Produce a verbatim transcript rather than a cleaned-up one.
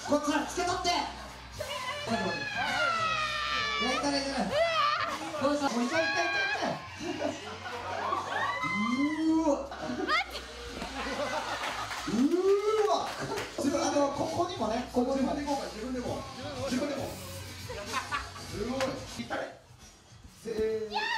こっからつけとって。ちょっと待って。いや、いかないいかない。どうした。もう痛い痛い痛い痛いうーわ。うーわ。自分あのここにもね、ここにも。自分でこうか、自分でこう。自分でこう。すごい。痛い。せー。